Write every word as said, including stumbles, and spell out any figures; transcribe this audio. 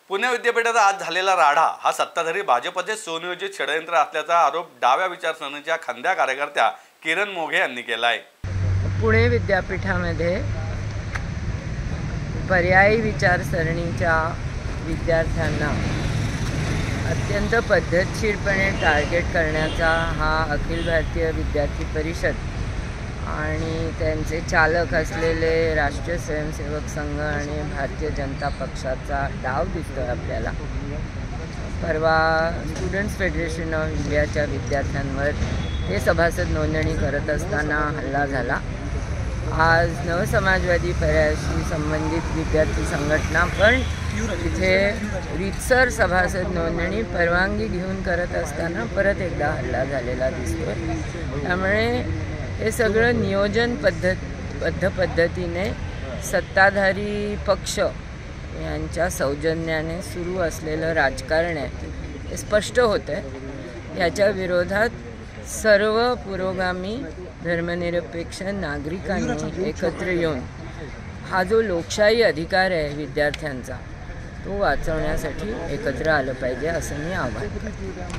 पुणे विद्यापीठात आज झालेला राडा हा सत्ताधारी भाजपचे सुनियोजित षडयंत्र असल्याचा आरोप डाव्या विचारसरणीच्या खंद्या कार्यकर्त्या किरण मोघे यांनी केला आहे। पुणे विद्यापीठामध्ये पर्यायी विचारसरणीच्या विद्यार्थ्यांना अत्यंत पद्धतशीरपणे टार्गेट करण्याचा हा अखिल भारतीय विद्यार्थी परिषद आणि त्यांचे चालक असलेले राष्ट्रीय स्वयंसेवक संघ आणि भारतीय जनता पक्षाचा डाव दिसतोय आपल्याला। परवा स्टुडंट्स फेडरेशन ऑफ इंडियाच्या विद्यार्थ्यांवर हे सभासद नोंदणी करत असताना हल्ला झाला। आज नवसमाजवादी पर्यायाशी संबंधित विद्यार्थी संघटना पण तिथे रीतसर सभासद नोंदणी परवानगी घेऊन करत असताना परत एकदा हल्ला झालेला दिसतोय। त्यामुळे हे सगळं नियोजन पद्धत बद्ध पद्धतीने सत्ताधारी पक्ष यांच्या सौजन्याने सुरू असलेलं राजकारण आहे हे स्पष्ट होतं आहे। याच्या विरोधात सर्व पुरोगामी धर्मनिरपेक्ष नागरिकांनी एकत्र येऊन हा जो लोकशाही अधिकार आहे विद्यार्थ्यांचा तो वाचवण्यासाठी एकत्र आलं पाहिजे असं मी आवाहन करते।